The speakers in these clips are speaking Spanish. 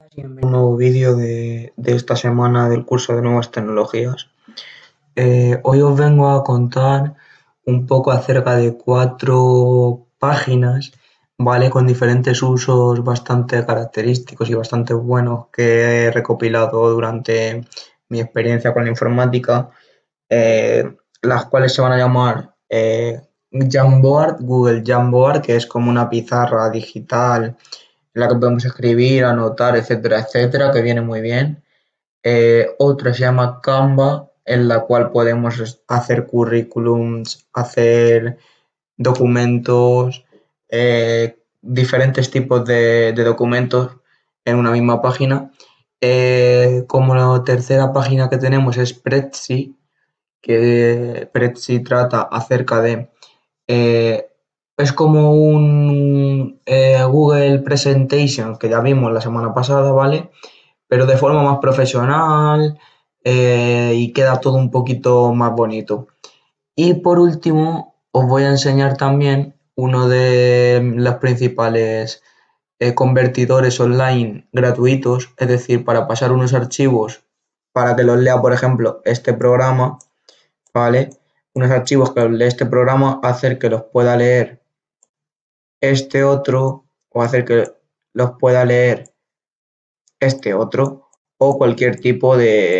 Un nuevo vídeo de esta semana del curso de nuevas tecnologías. Hoy os vengo a contar un poco acerca de 4 páginas, ¿vale? Con diferentes usos bastante característicos y bastante buenos que he recopilado durante mi experiencia con la informática, las cuales se van a llamar Jamboard, Google Jamboard, que es como una pizarra digital en la que podemos escribir, anotar, etcétera, etcétera, que viene muy bien. Otra se llama Canva, en la cual podemos hacer currículums, hacer documentos, diferentes tipos de documentos en una misma página. Como la tercera página que tenemos es Prezi, que Prezi trata acerca de eh, es como un Google Presentation que ya vimos la semana pasada, ¿vale? Pero de forma más profesional, y queda todo un poquito más bonito. Y por último, os voy a enseñar también uno de los principales convertidores online gratuitos, es decir, para pasar unos archivos para que los lea, por ejemplo, este programa, ¿vale? Unos archivos que los lee este programa, hacer que los pueda leer este otro, o hacer que los pueda leer este otro, o cualquier tipo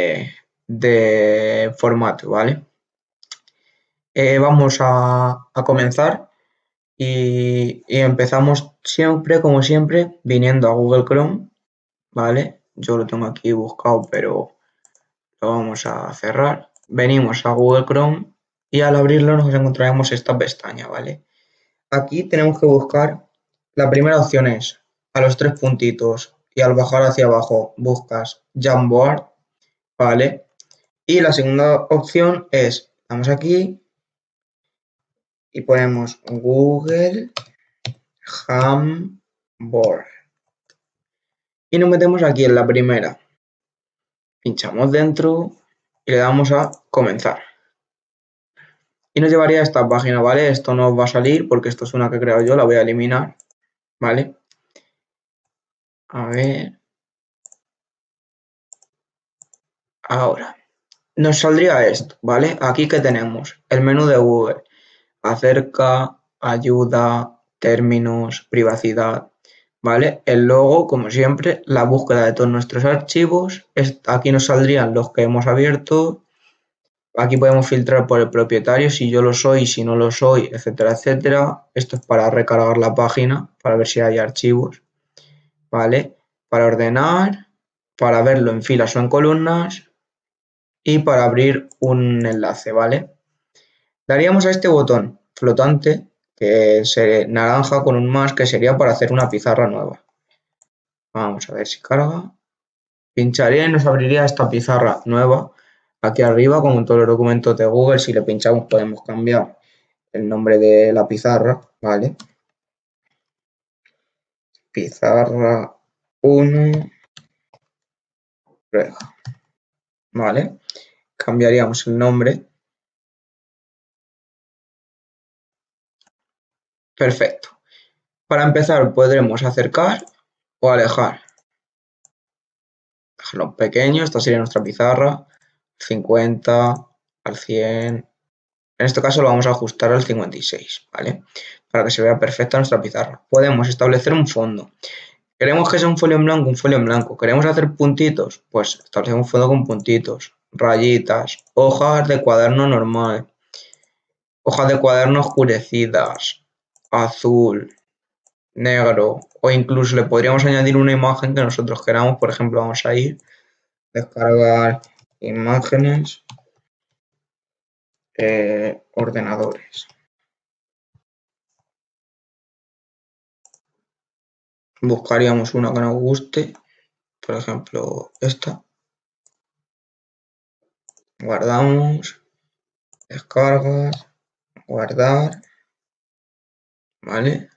de formato, ¿vale? Vamos a comenzar y empezamos siempre, como siempre, viniendo a Google Chrome, ¿vale? Yo lo tengo aquí buscado, pero lo vamos a cerrar. Venimos a Google Chrome y al abrirlo nos encontraremos esta pestaña, ¿vale? Aquí tenemos que buscar, la primera opción es a los 3 puntitos y al bajar hacia abajo buscas Jamboard, ¿vale? Y la segunda opción es, vamos aquí y ponemos Google Jamboard. Y nos metemos aquí en la primera. Pinchamos dentro y le damos a comenzar. Y nos llevaría a esta página, ¿vale? Esto no va a salir porque esto es una que he creado yo, la voy a eliminar, ¿vale? A ver. Ahora, nos saldría esto, ¿vale? Aquí que tenemos el menú de Google, acerca, ayuda, términos, privacidad, ¿vale? El logo, como siempre, la búsqueda de todos nuestros archivos, aquí nos saldrían los que hemos abierto, aquí podemos filtrar por el propietario, si yo lo soy, si no lo soy, etcétera, etcétera. Esto es para recargar la página, para ver si hay archivos, ¿vale? Para ordenar, para verlo en filas o en columnas y para abrir un enlace, ¿vale? Daríamos a este botón flotante, que es naranja con un más, que sería para hacer una pizarra nueva. Vamos a ver si carga. Pincharía y nos abriría esta pizarra nueva. Aquí arriba, como en todos los documentos de Google, si le pinchamos podemos cambiar el nombre de la pizarra, ¿vale? Pizarra 1, ¿vale? Cambiaríamos el nombre. Perfecto. Para empezar podremos acercar o alejar. Dejarlo pequeño, esta sería nuestra pizarra, 50 al 100. En este caso lo vamos a ajustar al 56, ¿vale? Para que se vea perfecta nuestra pizarra. Podemos establecer un fondo. ¿Queremos que sea un folio en blanco? Un folio en blanco. ¿Queremos hacer puntitos? Pues establecemos un fondo con puntitos, rayitas, hojas de cuaderno normal, hojas de cuaderno oscurecidas, azul, negro, o incluso le podríamos añadir una imagen que nosotros queramos. Por ejemplo, vamos a ir descargar imágenes, ordenadores. Buscaríamos una que nos guste, por ejemplo esta. Guardamos, descargas, guardar, ¿vale?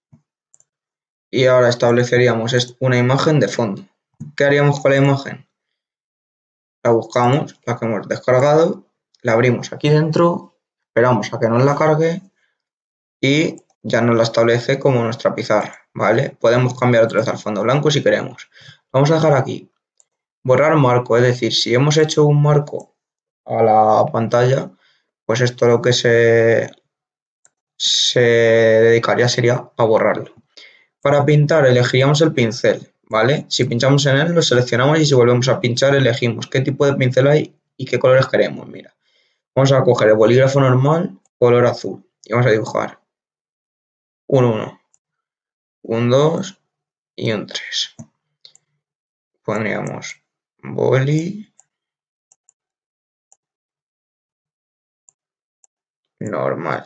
Y ahora estableceríamos una imagen de fondo. ¿Qué haríamos con la imagen? La buscamos, la que hemos descargado, la abrimos aquí dentro, esperamos a que nos la cargue y ya nos la establece como nuestra pizarra, ¿vale? Podemos cambiar otra vez al fondo blanco si queremos. Vamos a dejar aquí, borrar marco, es decir, si hemos hecho un marco a la pantalla, pues esto lo que se dedicaría sería a borrarlo. Para pintar elegiríamos el pincel, ¿vale? Si pinchamos en él lo seleccionamos y si volvemos a pinchar elegimos qué tipo de pincel hay y qué colores queremos, mira. Vamos a coger el bolígrafo normal, color azul, y vamos a dibujar un 1, un 2 y un 3. Pondríamos boli normal.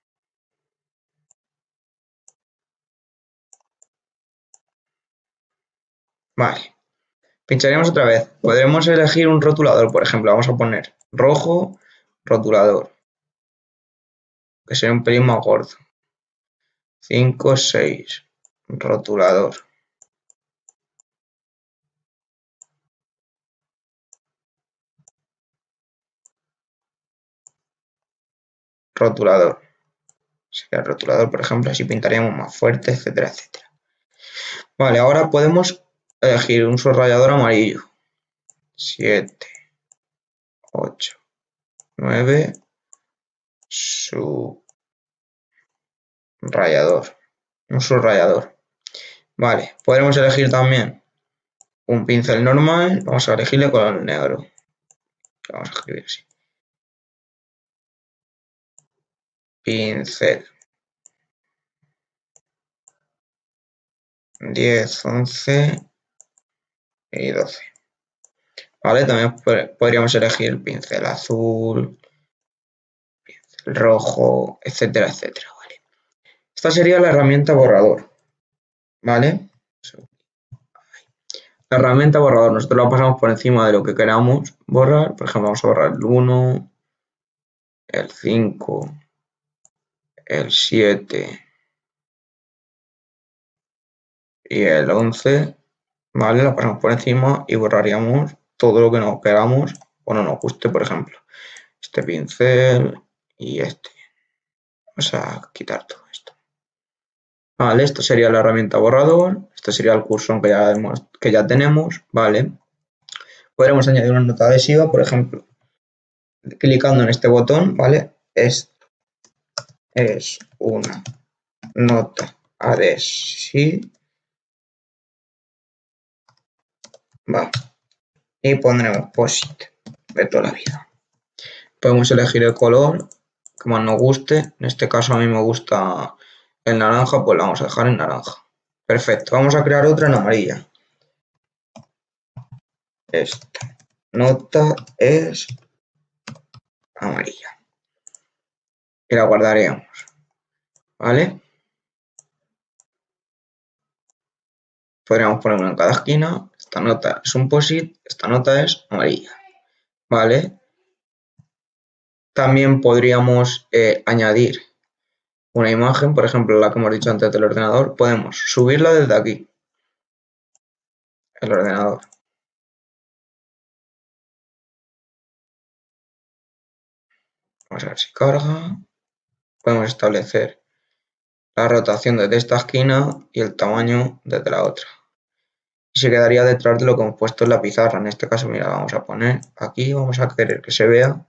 Vale. Pincharemos otra vez. Podremos elegir un rotulador, por ejemplo. Vamos a poner rojo, rotulador, que sería un pelín más gordo. 5, 6, rotulador. Rotulador. Sería el rotulador, por ejemplo, así pintaríamos más fuerte, etcétera, etcétera. Vale, ahora podemos elegir un subrayador amarillo. 7, 8, 9, subrayador. Un subrayador. Vale, podremos elegir también un pincel normal. Vamos a elegirle color negro. Vamos a escribir así. Pincel. 10, 11 y 12. Vale, también podríamos elegir el pincel azul, pincel rojo, etcétera, etcétera. Vale. Esta sería la herramienta borrador. ¿Vale? La herramienta borrador, nosotros la pasamos por encima de lo que queramos borrar. Por ejemplo, vamos a borrar el 1, el 5, el 7 y el 11. ¿Vale? La pasamos por encima y borraríamos todo lo que no queramos o no nos guste, por ejemplo. Este pincel y este. Vamos a quitar todo esto. Vale, esto sería la herramienta borrador. Este sería el cursor que ya tenemos. Vale. Podremos añadir una nota adhesiva, por ejemplo, clicando en este botón, ¿vale? Esto es una nota adhesiva. Vale. Y pondremos POSIT de toda la vida. Podemos elegir el color que más nos guste. En este caso a mí me gusta el naranja, pues la vamos a dejar en naranja. Perfecto, vamos a crear otra en amarilla. Esta nota es amarilla. Y la guardaremos. ¿Vale? Podríamos ponerlo en cada esquina. Esta nota es un POSIT, esta nota es amarilla. ¿Vale? También podríamos añadir una imagen, por ejemplo, la que hemos dicho antes del ordenador. Podemos subirla desde aquí, el ordenador. Vamos a ver si carga. Podemos establecer la rotación desde esta esquina y el tamaño desde la otra. Y se quedaría detrás de lo que hemos puesto en la pizarra. En este caso, mira, vamos a poner aquí, vamos a querer que se vea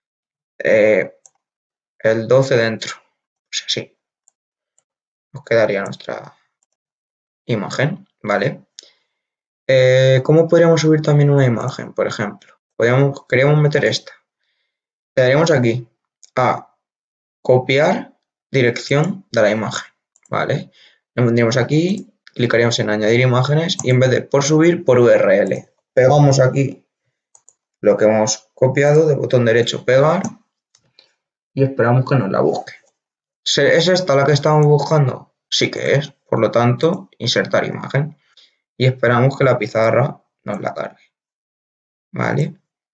el 12 dentro. Pues así. Nos quedaría nuestra imagen, ¿vale? ¿Cómo podríamos subir también una imagen? Por ejemplo, queríamos meter esta. Le daríamos aquí a copiar dirección de la imagen, ¿vale? Nos vendríamos aquí, clicaríamos en añadir imágenes y en vez de por subir, por URL. Pegamos aquí lo que hemos copiado, del botón derecho pegar y esperamos que nos la busque. ¿Es esta la que estamos buscando? Sí que es, por lo tanto, insertar imagen y esperamos que la pizarra nos la cargue, ¿vale?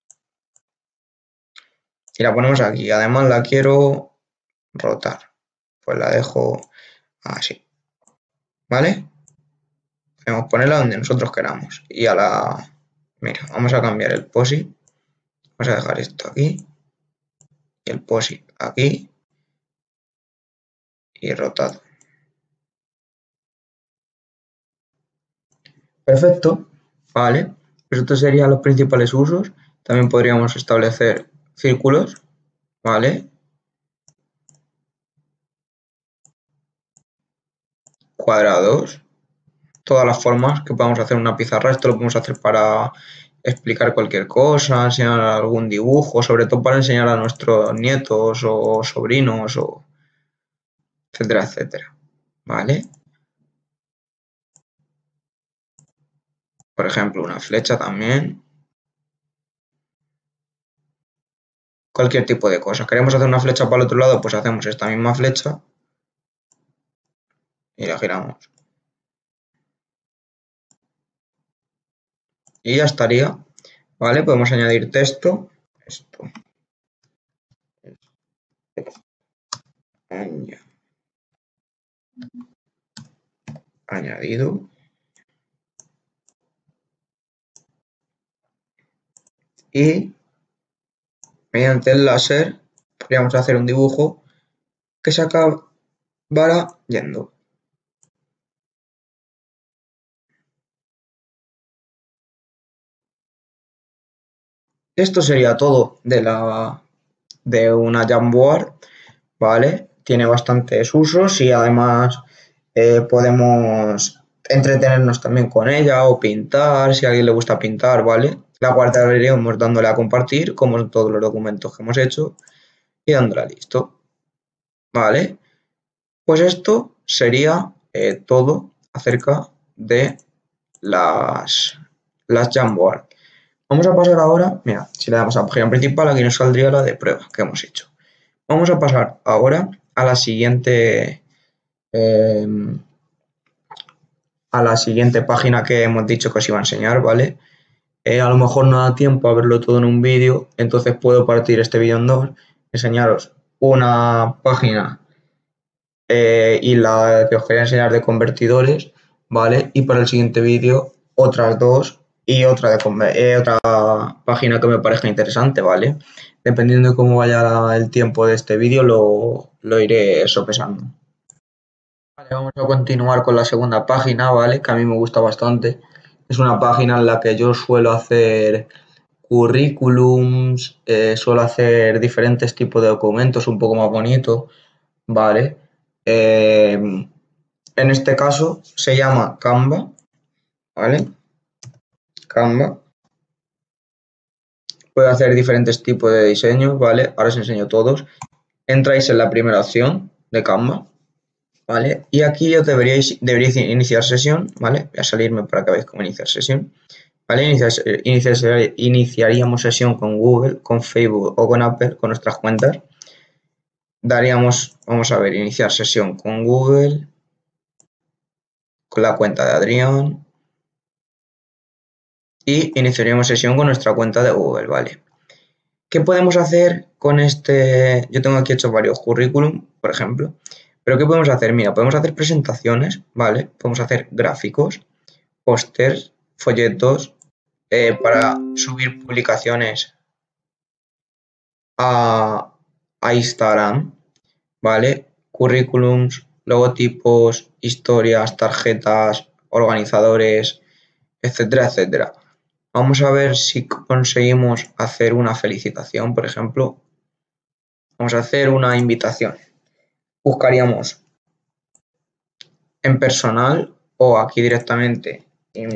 Y la ponemos aquí, además la quiero rotar, pues la dejo así, ¿vale? Podemos ponerla donde nosotros queramos y mira, vamos a cambiar el POSIT, vamos a dejar esto aquí y el POSIT aquí y rotado. Perfecto, vale. Pues estos serían los principales usos. También podríamos establecer círculos, ¿vale? Cuadrados, todas las formas que podamos hacer en una pizarra. Esto lo podemos hacer para explicar cualquier cosa, enseñar algún dibujo, sobre todo para enseñar a nuestros nietos o sobrinos, o etcétera, etcétera, ¿vale? Por ejemplo, una flecha también. Cualquier tipo de cosa. ¿Queremos hacer una flecha para el otro lado? Pues hacemos esta misma flecha y la giramos. Y ya estaría, ¿vale? Podemos añadir texto. Esto. Añadido. Y mediante el láser podríamos hacer un dibujo que se acabara yendo. Esto sería todo de una Jamboard, ¿vale? Tiene bastantes usos y además podemos entretenernos también con ella o pintar, si a alguien le gusta pintar, ¿vale? La guardaremos dándole a compartir, como en todos los documentos que hemos hecho, y dándole a listo, ¿vale? Pues esto sería todo acerca de las Jamboard. Vamos a pasar ahora, mira, si le damos a la página principal, aquí nos saldría la de prueba que hemos hecho. Vamos a pasar ahora a la siguiente página que hemos dicho que os iba a enseñar, ¿vale? A lo mejor no da tiempo a verlo todo en un vídeo, entonces puedo partir este vídeo en dos, enseñaros una página y la que os quería enseñar de convertidores, ¿vale? Y para el siguiente vídeo otras dos y otra página que me parezca interesante, ¿vale? Dependiendo de cómo vaya el tiempo de este vídeo lo iré sopesando. Vale, vamos a continuar con la segunda página, ¿vale? Que a mí me gusta bastante. Es una página en la que yo suelo hacer currículums, suelo hacer diferentes tipos de documentos un poco más bonitos, ¿vale? En este caso se llama Canva, ¿vale? Canva. Puede hacer diferentes tipos de diseños, ¿vale? Ahora os enseño todos. Entráis en la primera opción de Canva, ¿vale? Y aquí os deberíais iniciar sesión, ¿vale? Voy a salirme para que veáis cómo iniciar sesión, ¿vale? Iniciaríamos sesión con Google, con Facebook o con Apple, con nuestras cuentas. Daríamos, vamos a ver, iniciar sesión con Google, con la cuenta de Adrián, y iniciaríamos sesión con nuestra cuenta de Google, ¿vale? ¿Qué podemos hacer con este? Yo tengo aquí hecho varios currículum, por ejemplo, pero ¿qué podemos hacer? Mira, podemos hacer presentaciones, ¿vale? Podemos hacer gráficos, pósters, folletos, para subir publicaciones a Instagram, ¿vale? Currículums, logotipos, historias, tarjetas, organizadores, etcétera, etcétera. Vamos a ver si conseguimos hacer una felicitación, por ejemplo. Vamos a hacer una invitación. Buscaríamos en personal o aquí directamente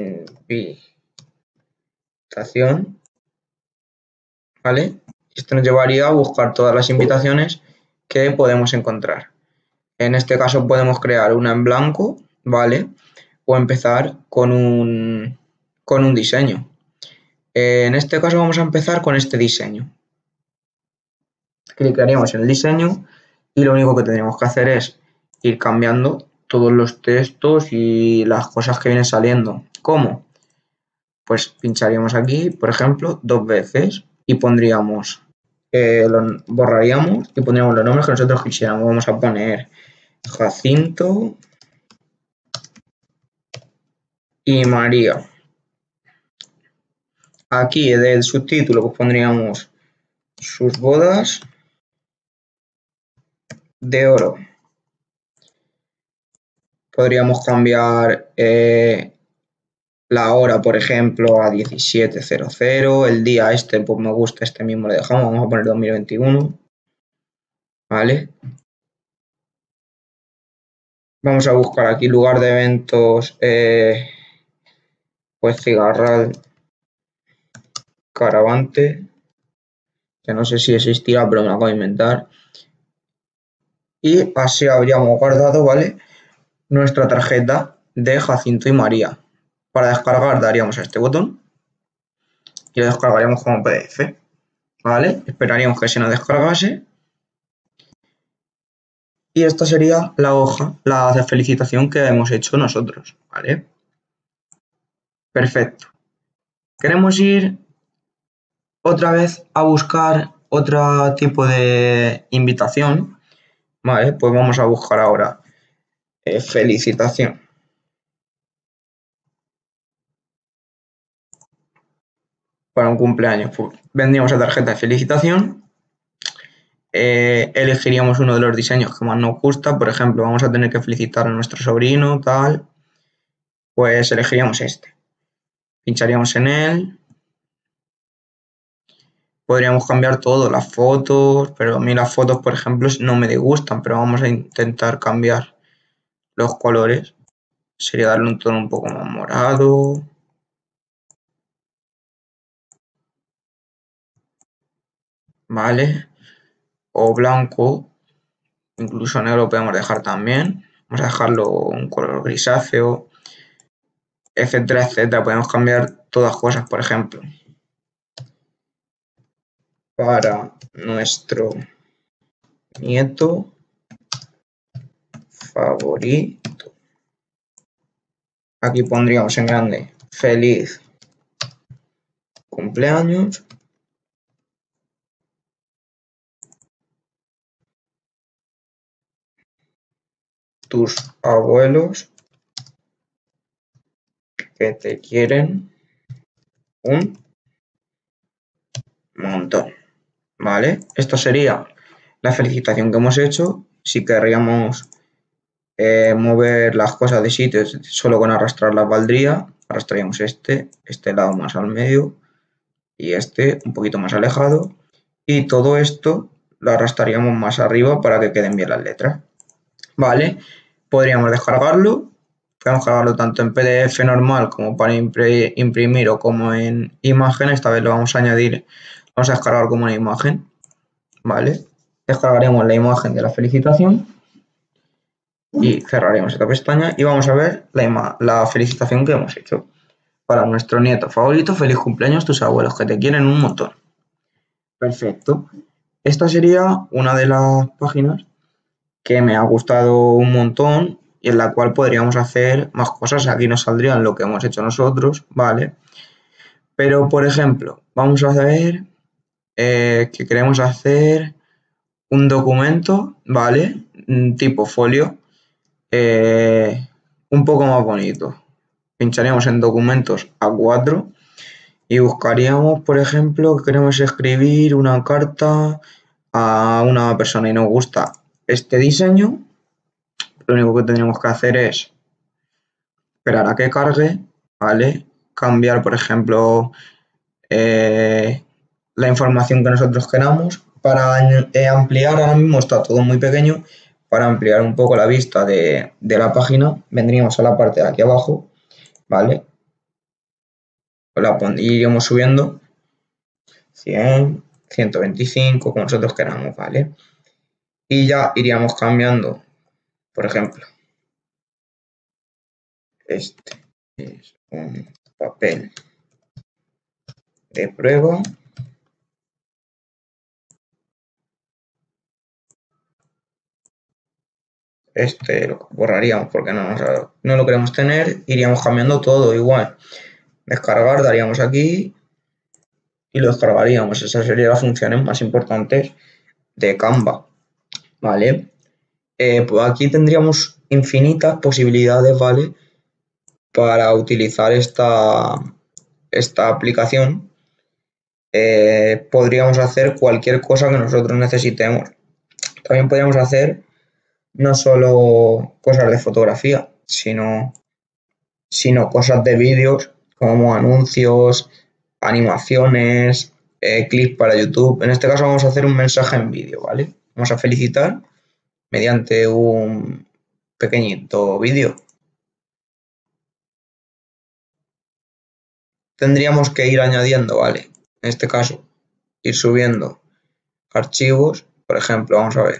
invitación, ¿vale? Esto nos llevaría a buscar todas las invitaciones que podemos encontrar. En este caso podemos crear una en blanco, ¿vale? O empezar con un diseño. En este caso vamos a empezar con este diseño. Clicaríamos en el diseño y lo único que tendríamos que hacer es ir cambiando todos los textos y las cosas que vienen saliendo. ¿Cómo? Pues pincharíamos aquí, por ejemplo, 2 veces y pondríamos, borraríamos y pondríamos los nombres que nosotros quisiéramos. Vamos a poner Jacinto y María. Aquí del subtítulo pues pondríamos sus bodas de oro. Podríamos cambiar la hora, por ejemplo, a 17:00. El día este, pues me gusta, este mismo le dejamos. Vamos a poner 2021. ¿Vale? Vamos a buscar aquí lugar de eventos, pues Cigarral Caravante, que no sé si existirá, pero me lo acabo de inventar. Y así habríamos guardado, ¿vale?, nuestra tarjeta de Jacinto y María. Para descargar daríamos a este botón y lo descargaríamos como PDF, ¿vale? Esperaríamos que se nos descargase. Y esta sería la hoja, la de felicitación que hemos hecho nosotros, ¿vale? Perfecto. Queremos ir otra vez a buscar otro tipo de invitación, ¿vale? Pues vamos a buscar ahora felicitación. Para un cumpleaños, pues vendríamos a tarjeta de felicitación, elegiríamos uno de los diseños que más nos gusta. Por ejemplo, vamos a tener que felicitar a nuestro sobrino, tal, pues elegiríamos este. Pincharíamos en él. Podríamos cambiar todo, las fotos, pero a mí las fotos, por ejemplo, no me disgustan, pero vamos a intentar cambiar los colores. Sería darle un tono un poco más morado. ¿Vale? O blanco, incluso negro lo podemos dejar también. Vamos a dejarlo un color grisáceo, etcétera, etcétera. Podemos cambiar todas cosas, por ejemplo. Para nuestro nieto favorito. Aquí pondríamos en grande feliz cumpleaños. Tus abuelos que te quieren un montón. ¿Vale? Esto sería la felicitación que hemos hecho. Si querríamos mover las cosas de sitios, solo con arrastrarlas valdría. Arrastraríamos este lado más al medio y este un poquito más alejado, y todo esto lo arrastraríamos más arriba para que queden bien las letras. ¿Vale? Podríamos descargarlo. Podemos cargarlo tanto en PDF normal como para imprimir o como en imagen. Esta vez lo vamos a añadir, vamos a descargar como una imagen. ¿Vale? Descargaremos la imagen de la felicitación y cerraremos esta pestaña y vamos a ver la felicitación que hemos hecho. Para nuestro nieto favorito, feliz cumpleaños, tus abuelos que te quieren un montón. Perfecto. Esta sería una de las páginas que me ha gustado un montón y en la cual podríamos hacer más cosas. Aquí nos saldrían lo que hemos hecho nosotros, ¿vale? Pero, por ejemplo, vamos a ver que queremos hacer un documento, ¿vale? Tipo folio, un poco más bonito. Pincharíamos en documentos A4 y buscaríamos, por ejemplo, que queremos escribir una carta a una persona y nos gusta este diseño. Lo único que tendríamos que hacer es esperar a que cargue, ¿vale? Cambiar, por ejemplo, la información que nosotros queramos. Para ampliar, ahora mismo está todo muy pequeño. Para ampliar un poco la vista de la página, vendríamos a la parte de aquí abajo, ¿vale? Iríamos subiendo 100, 125, como nosotros queramos, ¿vale? Y ya iríamos cambiando, por ejemplo, este es un papel de prueba. Este lo borraríamos porque no lo queremos tener. Iríamos cambiando todo igual. Descargar, daríamos aquí y lo descargaríamos. Esas serían las funciones más importantes de Canva, ¿vale? Pues aquí tendríamos infinitas posibilidades, ¿vale?, para utilizar esta aplicación. Podríamos hacer cualquier cosa que nosotros necesitemos. También podríamos hacer no solo cosas de fotografía, sino, sino cosas de vídeos como anuncios, animaciones, clips para YouTube. En este caso vamos a hacer un mensaje en vídeo, ¿vale? Vamos a felicitar mediante un pequeñito vídeo. Tendríamos que ir añadiendo, ¿vale? En este caso, ir subiendo archivos. Por ejemplo, vamos a ver.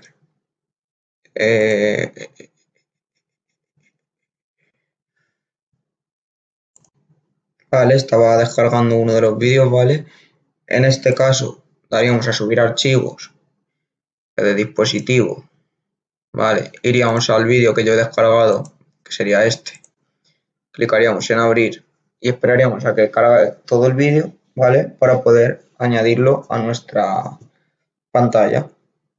Vale, estaba descargando uno de los vídeos, ¿vale? En este caso, daríamos a subir archivos de dispositivo, ¿vale? Iríamos al vídeo que yo he descargado, que sería este. Clicaríamos en abrir y esperaríamos a que cargue todo el vídeo, ¿vale? Para poder añadirlo a nuestra pantalla.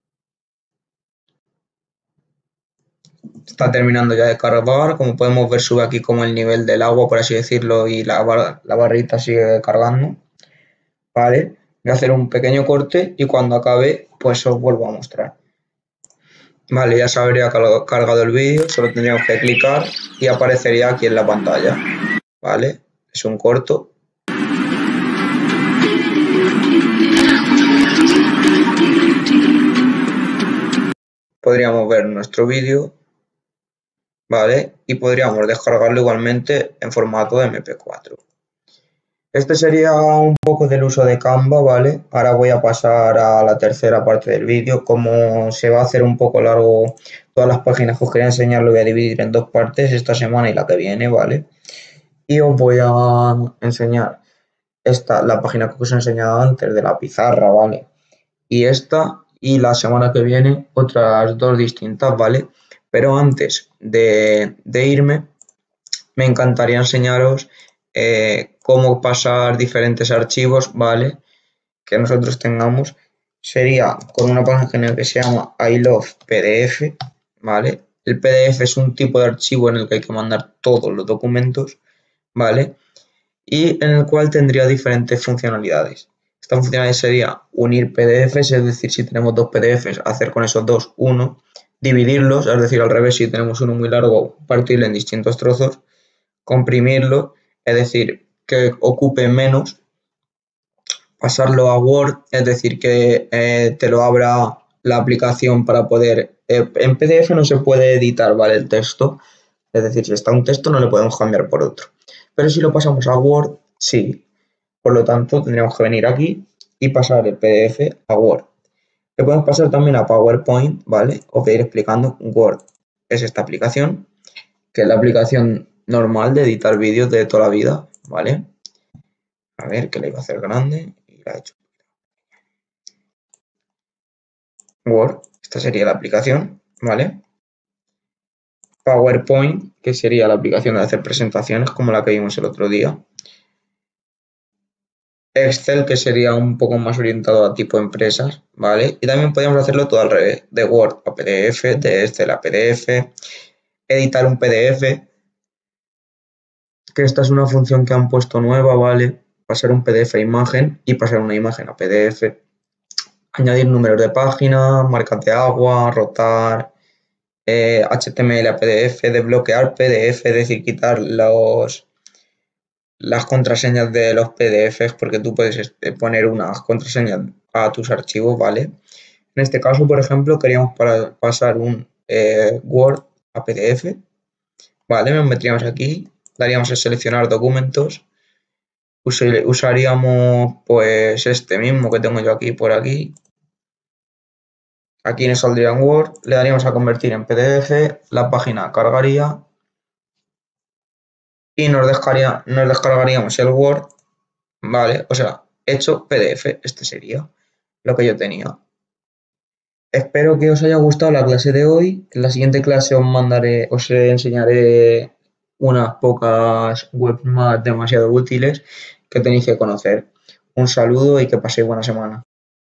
Está terminando ya de cargar, como podemos ver sube aquí como el nivel del agua, por así decirlo, y la barrita sigue cargando, ¿vale? Voy a hacer un pequeño corte y cuando acabe pues os vuelvo a mostrar. Vale, ya se habría cargado el vídeo, solo tendríamos que clicar y aparecería aquí en la pantalla, ¿vale? Es un corto. Podríamos ver nuestro vídeo, ¿vale? Y podríamos descargarlo igualmente en formato de MP4. Este sería un poco del uso de Canva, ¿vale? Ahora voy a pasar a la tercera parte del vídeo. Como se va a hacer un poco largo todas las páginas que os quería enseñar, lo voy a dividir en dos partes, esta semana y la que viene, ¿vale? Y os voy a enseñar la página que os he enseñado antes de la pizarra, ¿vale? Y esta, y la semana que viene, otras dos distintas, ¿vale? Pero antes de irme, me encantaría enseñaros cómo pasar diferentes archivos, ¿vale? Que nosotros tengamos. Sería con una página que se llama I Love PDF, ¿vale? El PDF es un tipo de archivo en el que hay que mandar todos los documentos, ¿vale? Y en el cual tendría diferentes funcionalidades. Esta funcionalidad sería unir PDFs, es decir, si tenemos dos PDFs, hacer con esos dos uno, dividirlos, es decir, al revés, si tenemos uno muy largo, partirlo en distintos trozos, comprimirlo, es decir, que ocupe menos, pasarlo a Word, es decir, que te lo abra la aplicación para poder... en PDF no se puede editar, ¿vale? El texto, es decir, si está un texto no le podemos cambiar por otro. Pero si lo pasamos a Word, sí. Por lo tanto, tendríamos que venir aquí y pasar el PDF a Word. Le podemos pasar también a PowerPoint, ¿vale? Os voy a ir explicando. Word es esta aplicación, que es la aplicación normal de editar vídeos de toda la vida, ¿vale? A ver, que la iba a hacer grande y la he hecho. Word, esta sería la aplicación, ¿vale? PowerPoint, que sería la aplicación de hacer presentaciones como la que vimos el otro día. Excel, que sería un poco más orientado a tipo empresas, ¿vale? Y también podríamos hacerlo todo al revés, de Word a PDF, de Excel a PDF, editar un PDF, que esta es una función que han puesto nueva, ¿vale? Pasar un PDF a imagen y pasar una imagen a PDF, añadir números de página, marcas de agua, rotar, HTML a PDF, desbloquear PDF, es decir, quitar las contraseñas de los PDFs, porque tú puedes poner unas contraseñas a tus archivos, ¿vale? En este caso, por ejemplo, queríamos pasar un Word a PDF, ¿vale? Nos meteríamos aquí, daríamos a seleccionar documentos, usaríamos pues este mismo que tengo yo aquí por aquí. Aquí nos saldría en Word, le daríamos a convertir en PDF, la página cargaría y nos descargaríamos el Word, ¿vale? O sea, hecho PDF, este sería lo que yo tenía. Espero que os haya gustado la clase de hoy. En la siguiente clase os enseñaré unas pocas webs más demasiado útiles que tenéis que conocer. Un saludo y que paséis buena semana.